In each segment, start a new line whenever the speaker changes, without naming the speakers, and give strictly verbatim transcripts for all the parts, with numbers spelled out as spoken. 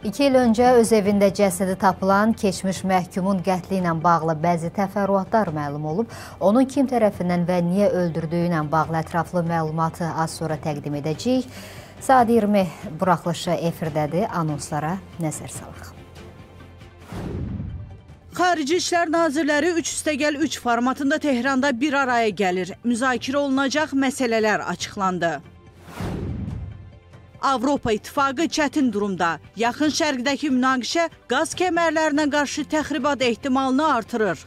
İki il öncə öz evində cəsədi tapılan keçmiş məhkumun qətli ilə bağlı bəzi təfərrüatlar məlum olub. Onun kim tərəfindən və niyə öldürdüyü ilə bağlı ətraflı məlumatı az sonra təqdim edəcəyik. Saat iyirmi buraxılışı efirdədir. Anonslara nəzər salaq.
Xarici İşlər Nazirləri üç üstəgəl üç formatında Tehranda bir araya gəlir. Müzakirə olunacaq məsələlər açıqlandı. Avropa İttifaqı çətin durumda. Yaxın Şərqdəki münaqişə qaz kəmərlərinə qarşı təxribat ehtimalını artırır.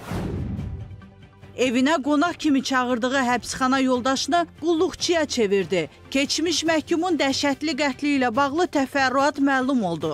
Evinə qonaq kimi çağırdığı həbsxana yoldaşını qulluqçuya çevirdi. Keçmiş məhkumun dəhşətli qətli ilə bağlı təfərrüat məlum oldu.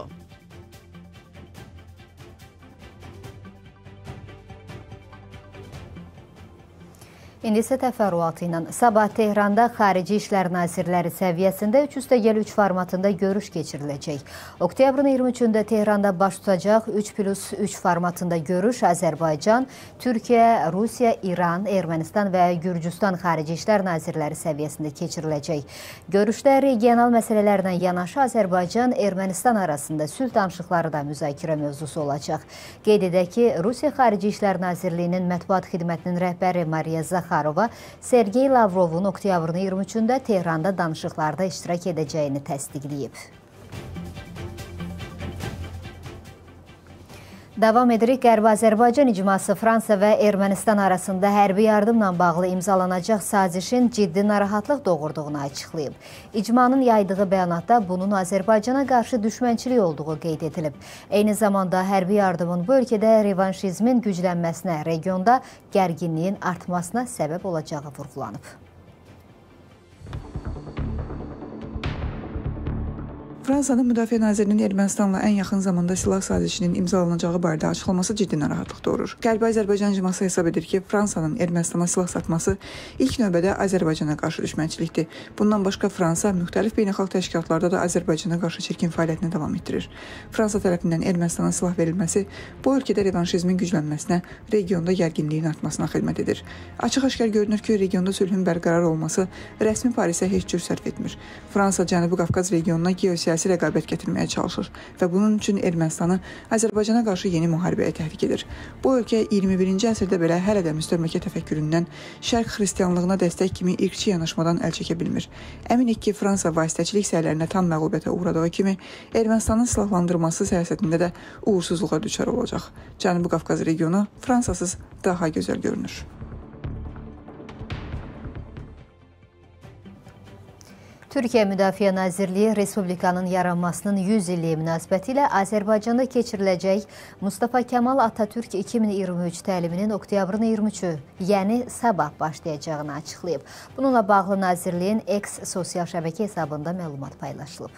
İndi isə təfərrüatı ilə sabah Tehranda Xarici İşlər Nazirləri səviyyəsində üç üstəgəl üç formatında görüş keçiriləcək. Oktyabrın iyirmi üçündə Tehranda baş tutacaq üç plus üç formatında görüş Azərbaycan, Türkiyə, Rusiya, İran, Ermənistan və Gürcüstan Xarici İşlər Nazirləri səviyyəsində keçiriləcək. Görüşdə regional məsələlərlə yanaşı Azərbaycan, Ermənistan arasında sülh danışıqları da müzakirə mövzusu olacaq. Qeyd edək ki, Rusiya Xarici İşlər Nazirliyinin mətbuat xidmətinin rəhbəri Mariya Zaxarova Sergey Lavrovun oktyabrın iyirmi üçündə Tehranda danışıqlarda iştirak edəcəyini təsdiqləyib. Davam edirik. Qərbi Azərbaycan icması Fransa və Ermənistan arasında hərbi yardımla bağlı imzalanacaq sazişin ciddi narahatlıq doğurduğunu açıqlayıb. İcmanın yaydığı bəyanatda bunun Azərbaycana qarşı düşmənçilik olduğu qeyd edilib. Eyni zamanda hərbi yardımın bu ölkədə revanşizmin güclənməsinə, regionda gərginliyin artmasına səbəb olacağı vurğulanıb.
Fransanın Müdafiə Nazirinin Ermənistanla ən yaxın zamanda silah sazişinin imzalanacağı barədə açıqlaması ciddi narahatlıq doğurur. Qərbi Azərbaycan icması hesab edir ki, Fransanın Ermənistana silah satması ilk növbədə Azərbaycana qarşı düşmənçilikdir. Bundan başqa Fransa müxtəlif beynəlxalq təşkilatlarda da Azərbaycana qarşı çirkin fəaliyyətini davam etdirir. Fransa tərəfindən Ermənistana silah verilməsi bu ölkədə revanşizmin güclənməsinə, regionda gərginliyin artmasına xidmət edir. Açıq-aşkar görünür ki, regionda sülhün bərqərar olması rəsmi Parisə heç cür sərf etmir. Fransa Cənubi Qafqaz regionuna geosiyasi siyasi rəqabət gətirməyə çalışır və bunun üçün Ermənistanı Azərbaycana qarşı yeni müharibəyə təhrik edir. Bu ölkə iyirmi birinci əsrdə belə hələ də müstəmləkə təfəkküründən şərq xristianlığına dəstək kimi irqçi yanaşmadan əl çəkə bilmir. Əminik ki, Fransa vasitəçilik səylərinə tam məğlubiyyətə uğradığı kimi Ermənistanın silahlandırması siyasətində də uğursuzluğa düçar olacaq. Cənubi Qafqaz regionu Fransasız daha gözəl görünür.
Türkiyə Müdafiə Nazirliyi Respublikanın yaranmasının yüz illiyi münasibəti ilə Azərbaycanda keçiriləcək Mustafa Kemal Atatürk iki min iyirmi üç təliminin oktyabrın iyirmi üçü, yəni sabah başlayacağını açıqlayıb. Bununla bağlı Nazirliyin X sosial şəbəkə hesabında məlumat paylaşılıb.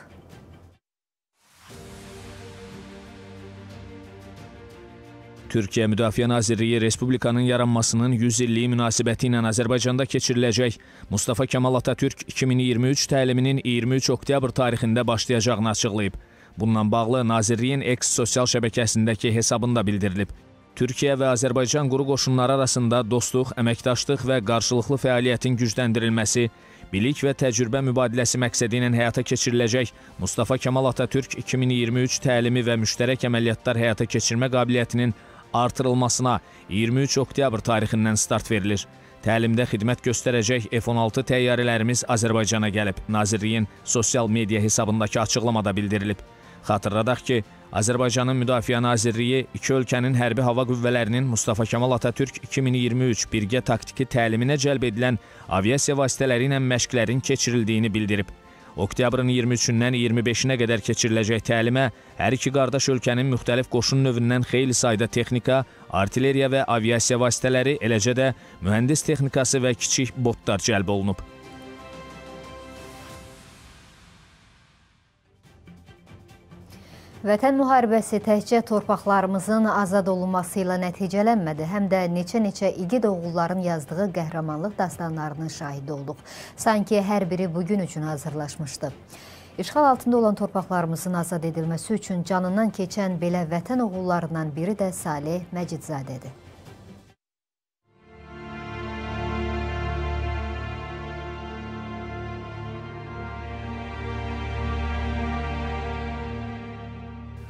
Türkiyə Müdafiə Nazirliyi Respublikanın yaranmasının yüz illiyi münasibəti ilə Azərbaycanda keçiriləcək Mustafa Kemal Atatürk iki min iyirmi üç təliminin iyirmi üç oktyabr tarixində başlayacağını açıqlayıb. Bununla bağlı Nazirliyin X sosial şəbəkəsindəki hesabında bildirilib. Türkiyə və Azərbaycan quru qoşunları arasında dostluq, əməkdaşlıq və qarşılıqlı fəaliyyətin gücləndirilməsi, bilik və təcrübə mübadiləsi məqsədi ilə həyata keçiriləcək Mustafa Kemal Atatürk iki min iyirmi üç təlimi və müştərək əməliyyatlar həyata keçirmə qabiliyyətinin artırılmasına iyirmi üç oktyabr tarixindən start verilir. Təlimdə xidmət göstərəcək F on altı təyyarələrimiz Azərbaycana gəlib. Nazirliyin sosial media hesabındakı açıqlamada bildirilib. Xatırladaq ki, Azərbaycanın Müdafiə Nazirliyi iki ölkənin hərbi hava qüvvələrinin Mustafa Kemal Atatürk iki min iyirmi üç birgə taktiki təliminə cəlb edilən aviasiya vasitələri ilə məşqlərin keçirildiyini bildirib. Oktyabrın iyirmi üçündən iyirmi beşinə qədər keçiriləcək təlimə hər iki qardaş ölkənin müxtəlif qoşun növündən xeyli sayda texnika, artilleriya və aviasiya vasitələri, eləcə də mühəndis texnikası və kiçik botlar cəlb olunub.
Vətən müharibəsi təkcə torpaqlarımızın azad olunması ilə nəticələnmədi, həm də neçə-neçə igid oğulların yazdığı qəhrəmanlıq dastanlarının şahidi olduq. Sanki hər biri bugün üçün hazırlaşmışdı. İşğal altında olan torpaqlarımızın azad edilməsi üçün canından keçən belə vətən oğullarından biri də Salih Məcidzadədir.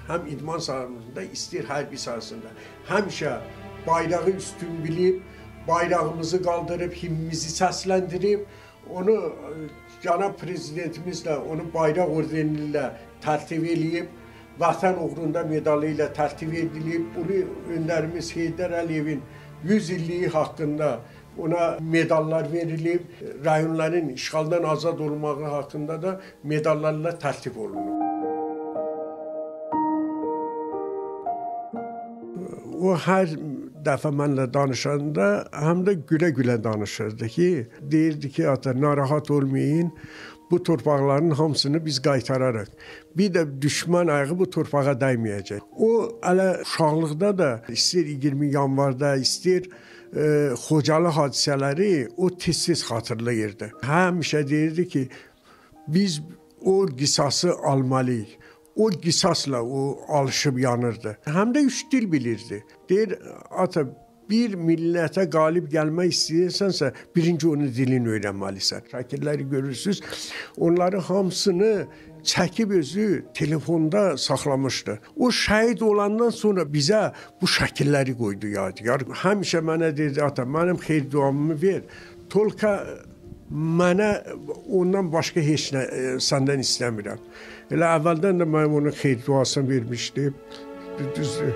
həm idman sahəsində, istəyir hərbi sahəsində həmişə bayrağı üstün bilib, bayrağımızı qaldırıb, himnimizi səsləndirib, onu cənab prezidentimizlə, onu bayraq ordeni ilə tərtib eləyib, Vətən uğrunda medalı ilə tərtib edilib. Ulu öndərimiz Heydər Əliyevin yüz illiyi haqqında ona medallar verilib. Rayonların işğaldan azad olmağı haqqında da medallarla tərtib olunub. O hər dəfə mənlə danışanda həm də gülə-gülə danışırdı ki, deyirdi ki, ata narahat olmayın, bu torpaqların hamısını biz qaytararıq. Bir də düşmən ayağı bu torpağa dəyməyəcək. O, hələ uşaqlıqda da, istəyir iyirmi yanvarda, istəyir e, Xocalı hadisələri o tez-tez xatırlayırdı. Həmişə deyirdi ki, biz o qisası almalıyıq. O qisasla o alışıb yanırdı. Həm də üç dil bilirdi. Deyir, ata, bir millətə qalib gəlmək istəyirsənsə, birinci onun dilini öyrənməlisən. Şəkilləri görürsünüz, onları hamısını çəkib özü telefonda saxlamışdı. O şəhid olandan sonra bizə bu şəkilləri qoydu yadigar. Həmişə mənə dedi, ata, mənim xeyir duamımı ver. Tolka mənə ondan başqa heç nə e, səndən istəmirəm. Elə əvvəldən də mənim onun xeyir duasını vermişdim. Düzdür.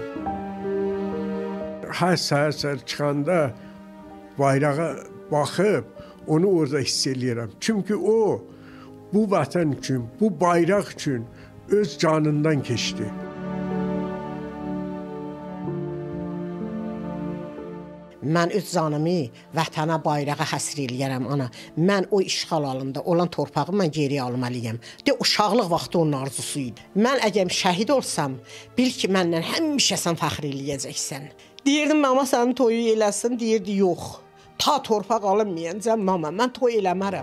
Hər səhər-səhər çıxanda bayrağa baxıb, onu orada hiss eləyirəm. Çünki o, bu vətən üçün, bu bayraq üçün öz canından keçdi.
Mən öz canımı vətənə, bayrağa həsr eləyərəm, ana. Mən o işğal halında olan torpağı mən geri almalıyam. De, uşaqlıq vaxtı onun arzusu idi. Mən əgər şəhid olsam, bil ki, məndən həmişə sən fəxr eləyəcəksən. Deyirdim, mama sənin toyu eləsin, deyirdi, yox. Ta torpaq alınmayınca, mama, mən toy eləmərəm.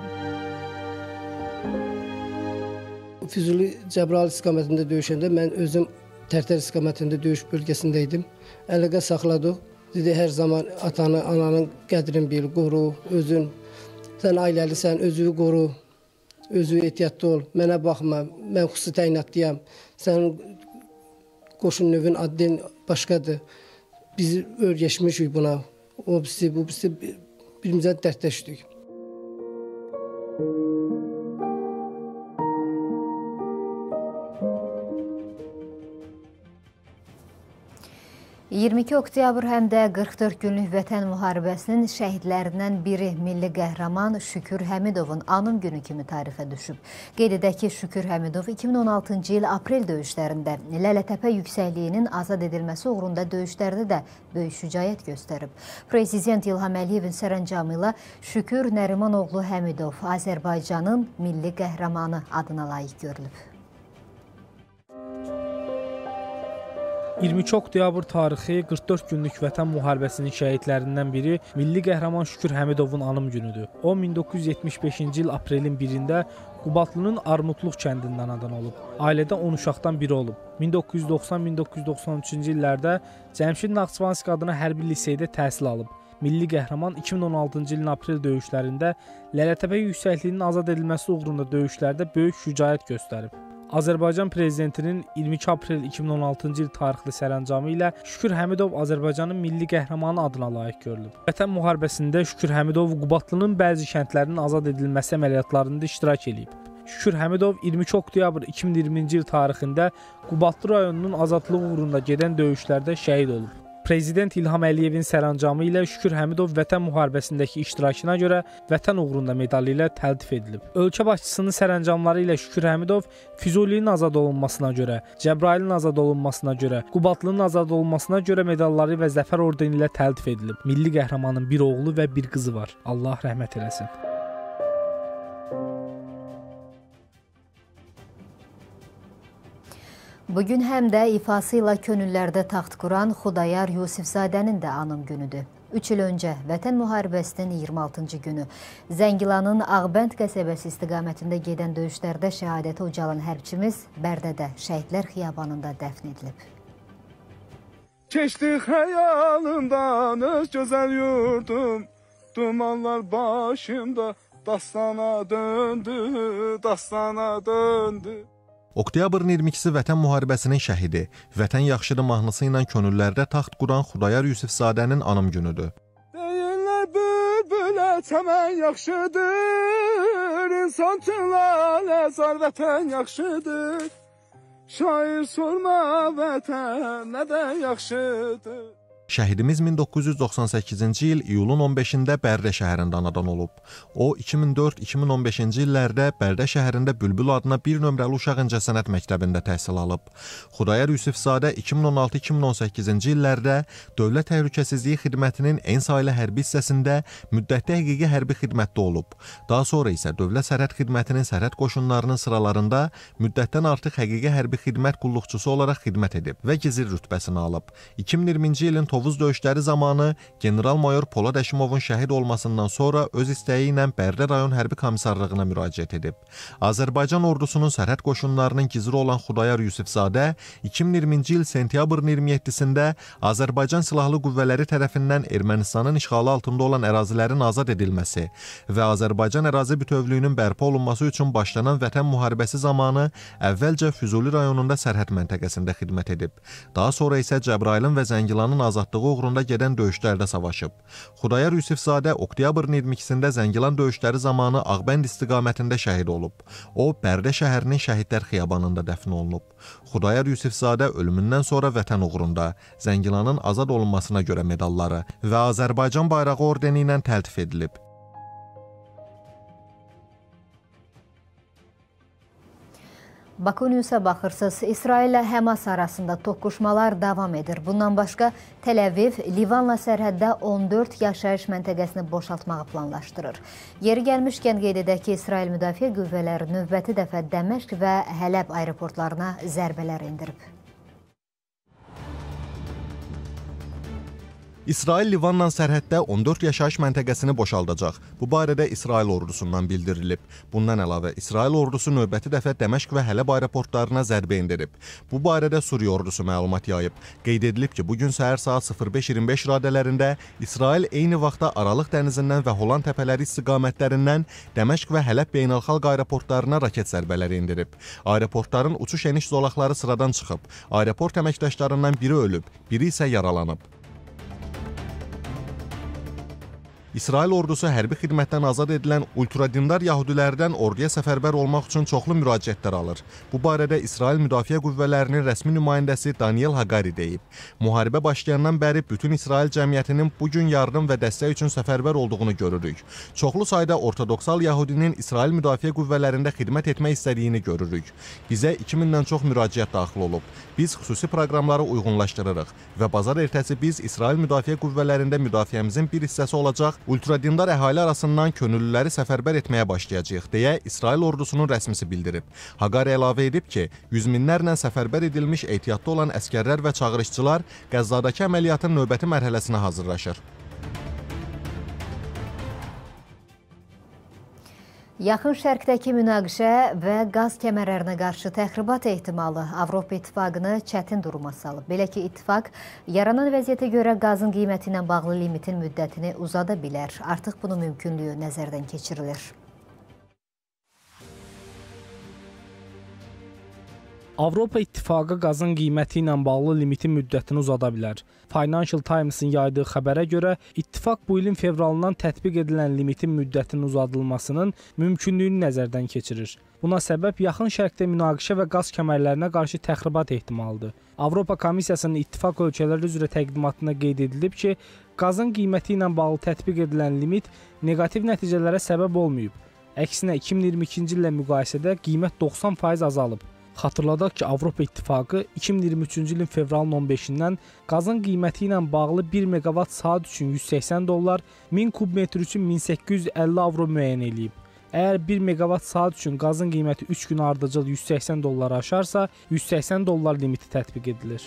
Füzuli Cəbrayıl istiqamətində döyüşəndə mən özüm Tərtər istiqamətində döyüş bölgəsində idim. Əlaqə saxladıq. Dedi, hər zaman atanı, ananın qədrini bil, qoru, özün. Sən ailəlisən, özünü qoru, özü ehtiyatlı ol. Mənə baxma, mən xüsusi təyinatdıyam. Sənin qoşun növün adın başqadır. Biz öyrəşmişik buna. O bizi, bu bizi birimizdən dərdləşdik.
iyirmi iki oktyabr həm də qırx dörd günlük Vətən müharibəsinin şəhidlərindən biri milli qəhrəman Şükür Həmidovun anım günü kimi tarixə düşüb. Qeyd edək ki, Şükür Həmidov iki min on altıncı il aprel döyüşlərində Lələtəpə yüksəkliyinin azad edilməsi uğrunda döyüşlərdə də böyük şücaət göstərib. Prezident İlham Əliyevin sərəncamı ilə Şükür Nərimanoğlu Həmidov Azərbaycanın milli qəhrəmanı adına layiq görülüb.
iyirmi iki oktyabr tarixi qırx dörd günlük Vətən müharibəsinin şəhidlərindən biri milli qəhrəman Şükür Həmidovun anım günüdür. O, min doqquz yüz yetmiş beşinci il aprelin birində Qubatlının Armudluq kəndindən anadan olub. Ailədə on uşaqdan biri olub. min doqquz yüz doxsan min doqquz yüz doxsan üçüncü illərdə Cəmşid Naxçıvanski adına hərbi liseydə təhsil alıb. Milli qəhrəman iki min on altıncı ilin aprel döyüşlərində Lələtəpə yüksəkliyinin azad edilməsi uğrunda döyüşlərdə böyük şücaət göstərib. Azərbaycan Prezidentinin iyirmi iki aprel iki min on altıncı il tarixli sərəncamı ilə Şükür Həmidov Azərbaycanın milli qəhrəmanı adına layiq görülüb. Vətən müharibəsində Şükür Həmidov Qubatlının bəzi kəndlərinin azad edilməsi əməliyyatlarında iştirak edib. Şükür Həmidov iyirmi iki oktyabr iki min iyirminci il tarixində Qubatlı rayonunun azadlığı uğrunda gedən döyüşlərdə şəhid olub. Prezident İlham Əliyevin sərəncamı ilə Şükür Həmidov Vətən müharibəsindəki iştirakına görə Vətən uğrunda medalı ilə təltif edilib. Ölkə başçısının sərəncamları ilə Şükür Həmidov Füzulinin azad olunmasına görə, Cəbrayılın azad olunmasına görə, Qubatlının azad olunmasına görə medalları və zəfər ordeni ilə təltif edilib. Milli qəhrəmanın bir oğlu və bir qızı var. Allah rəhmət eləsin.
Bugün həm də ifası ilə könüllərdə taxt quran Xudayar Yusifzadənin də anım günüdür. Üç il öncə Vətən müharibəsinin iyirmi altıncı günü Zəngilanın Ağbənd qəsəbəsi istiqamətində gedən döyüşlərdə şəhadəti ucalan hərbçimiz Bərdədə Şəhidlər Xiyabanında dəfn edilib.
Keçdi xəyalımdan öz gözəl yurdum, dumanlar başımda dastana döndü, dastana döndü.
Oktyabrın iyirmi ikisi Vətən müharibəsinin şəhidi, Vətən yaxşıdır mahnısı ilə könüllərdə taxt quran Xudayar Yusifzadənin anım günüdür.
Deyirlər bülbülə çəmən yaxşıdır, insan çınlalə zar Vətən yaxşıdır. Şair sorma Vətən nədən yaxşıdır.
Şəhidimiz min doqquz yüz doxsan səkkizinci il iyulun on beşində Bərdə şəhərində anadan olub. O, iki min dörd iki min on beşinci illərdə Bərdə şəhərində Bülbül adına bir nömrəli uşaq incəsənət məktəbində təhsil alıb. Xudayar Yusifzadə iki min on altı iki min on səkkizinci illərdə Dövlət Təhlükəsizliyi Xidmətinin en saylı hərbi hissəsində müddətli həqiqi hərbi xidmətdə olub. Daha sonra isə Dövlət Sərhəd Xidmətinin sərhəd qoşunlarının sıralarında müddətdən artıq həqiqi hərbi xidmət qulluqçusu olaraq xidmət edib və gizir rütbəsini alıb. iki min iyirminci ilin Tovuz döyüşləri zamanı general-mayor Polad Əşimovun şəhid olmasından sonra öz istəyi ilə Bərdə rayon hərbi komissarlığına müraciət edib. Azərbaycan ordusunun sərhəd qoşunlarının giziri olan Xudayar Yusifzadə iki min iyirminci il sentyabrın iyirmi yeddisində Azərbaycan Silahlı Qüvvələri tərəfindən Ermənistanın işğalı altında olan ərazilərin azad edilməsi və Azərbaycan ərazi bütövlüyünün bərpa olunması üçün başlanan Vətən müharibəsi zamanı əvvəlcə Füzuli rayonunda sərhəd məntəqəsində xidmət edib. Daha sonra isə Cəbrayılın və Zəngilanın azad uğrunda gedən döyüşlərdə savaşıb. Xudayar Yusifzadə oktyabrın iyirmi ikisində Zəngilan döyüşləri zamanı Ağbənd istiqamətində şəhid olub. O, Bərdə şəhərinin Şəhidlər xiyabanında dəfn olunub. Xudayar Yusifzadə ölümündən sonra Vətən uğrunda Zəngilanın azad olunmasına görə medalları və Azərbaycan bayrağı ordeni ilə təltif edilib.
Baku News'a baxırsınız. İsrail ilə Həmas arasında toqquşmalar davam edir. Bundan başqa Tel Aviv Livanla sərhəddə on dörd yaşayış məntəqəsini boşaltmağı planlaşdırır. Yeri gəlmişkən qeyd edək ki, İsrail Müdafiə Qüvvələri növbəti dəfə Dəməşq və Hələb aeroportlarına zərbələr endirib.
İsrail Livanla sərhəddə on dörd yaşayış məntəqəsini boşaldacaq. Bu barədə İsrail ordusundan bildirilib. Bundan əlavə, İsrail ordusu növbəti dəfə Dəməşq və Hələb aeroportlarına zərbə endirib. Bu barədə Suriya ordusu məlumat yayıb. Qeyd edilib ki, bugün səhər saat sıfır beş iyirmi beş radələrində İsrail eyni vaxtda Aralıq dənizindən və Holan təpələri istiqamətlərindən Dəməşq və Hələb beynəlxalq aeroportlarına raket zərbələri endirib. Aeroportların uçuş eniş zolaqları sıradan çıxıb. Aeroport əməkdaşlarından biri ölüb, biri isə yaralanıb. İsrail ordusu hərbi xidmətdən azad edilən ultradindar yahudilərdən orduya səfərbər olmaq üçün çoxlu müraciətlər alır. Bu barədə İsrail Müdafiə Qüvvələrinin rəsmi nümayəndəsi Daniel Hagari deyib. Müharibə başlayandan bəri bütün İsrail cəmiyyətinin bugün yardım və dəstək üçün səfərbər olduğunu görürük. Çoxlu sayda ortodoksal yahudinin İsrail Müdafiə Qüvvələrində xidmət etmək istədiyini görürük. Bizə iki mindən çox müraciət daxil olub. Biz xüsusi proqramları uyğunlaşdırırıq və bazar ertəsi biz İsrail Müdafiə Qüvvələrində müdafiəmizin bir hissəsi olacaq, ultradindar əhali arasından könüllüləri səfərbər etməyə başlayacağıq, deyə İsrail ordusunun rəsmisi bildirib. Hagari əlavə edib ki, yüz minlərlə səfərbər edilmiş ehtiyatda olan əskərlər və çağırışçılar Qəzzadakı əməliyyatın növbəti mərhələsinə hazırlaşır.
Yaxın Şərqdəki münaqişə və qaz kəmərlərinə qarşı təxribat ehtimalı Avropa İttifaqını çətin duruma salıb. Belə ki, İttifaq yaranan vəziyyətə görə qazın qiyməti ilə bağlı limitin müddətini uzada bilər. Artıq bunun mümkünlüyü nəzərdən keçirilir.
Avropa İttifaqı qazın qiyməti ilə bağlı limitin müddətini uzada bilər. Financial Times-ın yaydığı xəbərə görə, İttifaq bu ilin fevralından tətbiq edilən limitin müddətinin uzadılmasının mümkünlüyünü nəzərdən keçirir. Buna səbəb yaxın şərqdə münaqişə və qaz kəmərlərinə qarşı təxribat ehtimalıdır. Avropa Komissiyasının İttifaq ölkələri üzrə təqdimatında qeyd edilib ki, qazın qiyməti ilə bağlı tətbiq edilən limit neqativ nəticələrə səbəb olmayıb. Əksinə iki min iyirmi ikinci illə müqayisədə qiymət doxsan faiz azalıb. Xatırladaq ki, Avropa İttifaqı iki min iyirmi üçüncü ilin fevralın on beşindən qazın qiyməti ilə bağlı bir meqavat saat üçün yüz səksən dollar, min kub metr üçün min səkkiz yüz əlli avro müəyyən edib. Əgər bir meqavat saat üçün qazın qiyməti üç gün ardıcıl yüz səksən dolları aşarsa, yüz səksən dollar limiti tətbiq edilir.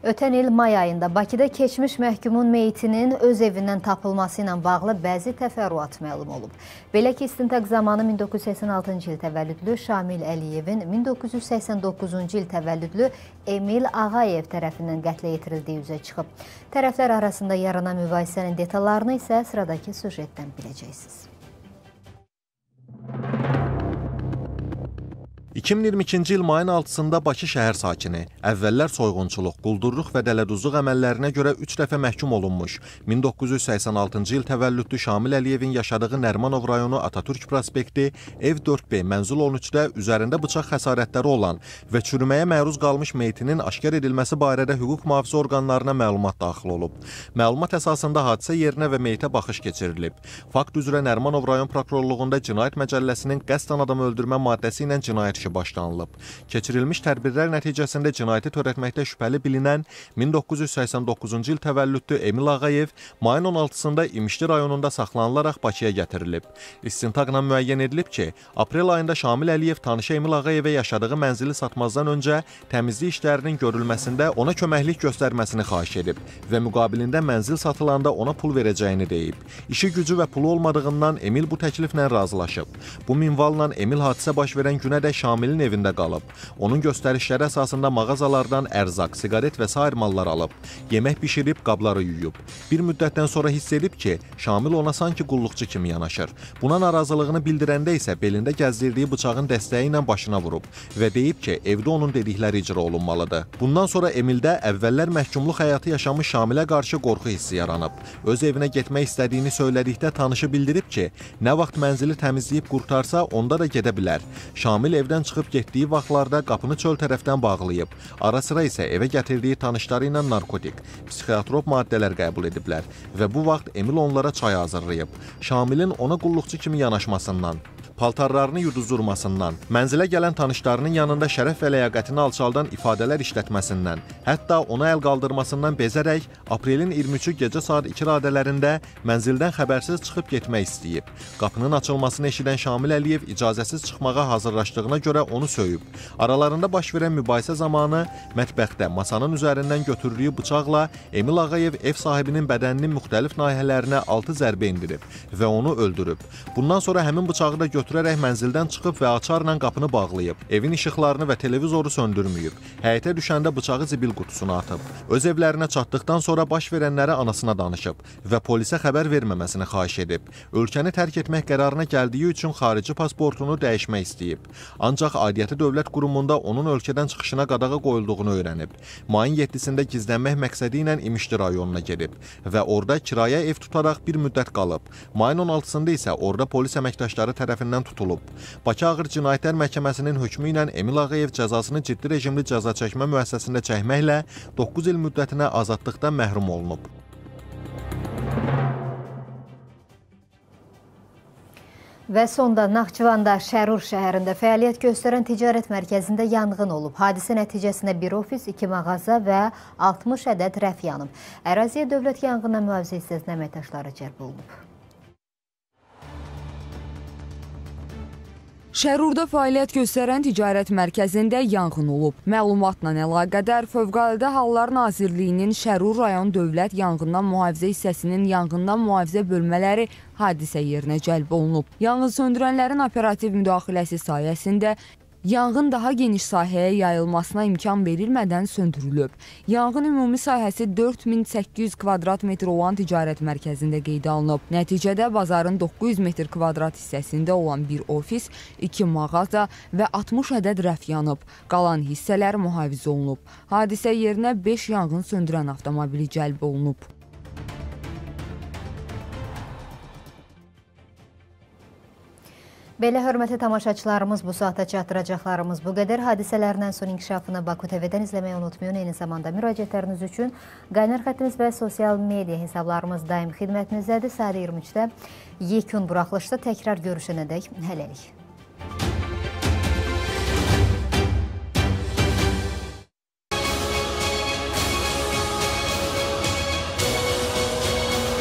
Ötən il may ayında Bakıda keçmiş məhkumun meyitinin öz evindən tapılması ilə bağlı bəzi təfərrüat məlum olub. Belə ki, istintaq zamanı min doqquz yüz səksən altıncı il təvəllüdlü Şamil Əliyevin min doqquz yüz səksən doqquzuncu il təvəllüdlü Emil Ağayev tərəfindən qətlə yetirildiyi üzə çıxıb. Tərəflər arasında yaranan mübahisənin detallarını isə sıradakı süjetdən biləcəksiniz.
iki min iyirmi ikinci il mayın altısında Bakı şəhər sakini, əvvəllər soyğunçuluq, quldurluq və dələduzluq əməllərinə görə üç dəfə məhkum olunmuş, min doqquz yüz səksən altıncı il təvəllüdlü Şamil Əliyevin yaşadığı Nərmanov rayonu Atatürk prospekti ev dörd B mənzil on üçdə üzərində bıçaq xəsarətləri olan və çürüməyə məruz qalmış meyitinin aşkar edilməsi barədə hüquq mühafizə orqanlarına məlumat daxil olub. Məlumat əsasında hadisə yerinə və meyitə baxış keçirilib. Fakt üzrə Nərmanov rayon prokurorluğunda Cinayət Məcəlləsinin qəsdən adam öldürmə maddəsi ilə cinayət başlanılıb. Keçirilmiş tədbirlər nəticəsində cinayəti törətməkdə şübhəli bilinən min doqquz yüz səksən doqquzuncu il təvəllüdlü Emil Ağayev mayın on altısında İmişli rayonunda saxlanılaraq Bakıya gətirilib. İstintaqla müəyyən edilib ki, aprel ayında Şamil Əliyev tanışı Emil Ağayevə yaşadığı mənzili satmazdan öncə təmizlik işlərinin görülməsində ona köməklik göstərməsini xahiş edib və müqabilində mənzil satılanda ona pul verəcəyini deyib. İşi gücü və pulu olmadığından Emil bu təkliflə razılaşıb. Bu minvalla Emil hadisə baş verən günədək Şamil Şamilin evində qalıb. Onun göstərişləri əsasında mağazalardan ərzaq, siqaret və sair mallar alıb. Yemək bişirib, qabları yuyub. Bir müddətdən sonra hiss edib ki, Şamil ona sanki qulluqçu kimi yanaşır. Buna narazılığını bildirəndə isə belində gəzdirdiyi bıçağın dəstəyi ilə başına vurub və deyib ki, evdə onun dedikləri icra olunmalıdır. Bundan sonra Emildə əvvəllər məhkumluq həyatı yaşamış Şamilə qarşı qorxu hissi yaranıb. Öz evinə getmək istədiyini söylədikdə tanışı bildirib ki, nə vaxt mənzili təmizləyib qurtarsa, onda da gedə bilər. Şamil evdən çıxıb getdiyi vaxtlarda qapını çöl tərəfdən bağlayıb. Ara sıra isə evə gətirdiyi tanışları ilə narkotik, psixotrop maddələr qəbul ediblər və bu vaxt Emil onlara çay hazırlayıb. Şamilin ona qulluqçu kimi yanaşmasından, paltarlarını yuduzdurmasından, mənzilə gələn tanışlarının yanında şərəf və ləyaqətini alçaldan ifadələr işlətməsindən, hətta ona əl qaldırmasından bezərək aprelin iyirmi üçü gecə saat iki radələrində mənzildən xəbərsiz çıxıb getmək istəyib. Qapının açılmasını eşidən Şamil Əliyev icazəsiz çıxmağa hazırlaşdığına görə onu söyüb. Aralarında baş verən mübahisə zamanı mətbəxdə masanın üzərindən götürdüyü bıçaqla Emil Ağayev ev sahibinin bədəninin müxtəlif nahiyələrinə altı zərbə indirib və onu öldürüb. Bundan sonra həmin bıçağı da götürərək mənzildən çıxıb və açarla qapını bağlayıb. Evin işıqlarını və televizoru söndürməyib. Həyətə düşəndə bıçağı zibil qutusuna atıb. Öz evlərinə çatdıqdan sonra baş verənləri anasına danışıb və polisə xəbər verməməsini xahiş edib. Ölkəni tərk etmək qərarına gəldiyi üçün xarici pasportunu dəyişmək istəyib. Ancaq aidiyyəti dövlət qurumunda onun ölkədən çıxışına qadağa qoyulduğunu öyrənib. Mayın yeddisində gizlənmək məqsədi ilə İmişli rayonuna gedib və orada kirayə ev tutaraq bir müddət qalıb. Mayın on altısında isə orada polis əməkdaşları tərəfindən tutulub. Bakı Ağır Cinayətlər Məhkəməsinin hökmü ilə Emil Ağayev cəzasını ciddi rejimli cəza çəkmə müəssisəsində çəkməklə doqquz il müddətinə azadlıqdan məhrum olunub.
Və sonda Naxçıvanda Şərur şəhərində fəaliyyət göstərən ticarət mərkəzində yanğın olub. Hadisə nəticəsində bir ofis, iki mağaza və altmış ədəd rəf yanıb. Əraziyə Dövlət Yanğından Mühafizə hissəsinin əməkdaşları cəlb olunub.
Şərurda fəaliyyət göstərən ticarət mərkəzində yanğın olub. Məlumatla əlaqədar Fövqəladə Hallar Nazirliyinin Şərur rayon Dövlət Yanğından Mühafizə hissəsinin yanğından mühafizə bölmələri hadisə yerinə cəlb olunub. Yanğın söndürənlərin operativ müdaxiləsi sayəsində yanğın daha geniş sahəyə yayılmasına imkan verilmədən söndürülüb. Yanğın ümumi sahəsi dörd min səkkiz yüz kvadrat metr olan ticarət mərkəzində qeydə alınıb. Nəticədə bazarın doqquz yüz metr kvadrat hissəsində olan bir ofis, iki mağaza və altmış ədəd rəf yanıb. Qalan hissələr mühafizə olunub. Hadisə yerinə beş yanğın söndürən avtomobili cəlb olunub.
Belə hörmətli tamaşaçılarımız, bu saata çatdıracaqlarımız bu qədər. Hadisələrindən son inkişafını Baku T V-dən izləməyi unutmayın. Eyni zamanda müraciətləriniz üçün qaynar xəttimiz və sosial media hesablarımız daim xidmətinizdədir. Saat iyirmi üçdə yekun buraxılışda təkrar görüşənədək hələlik.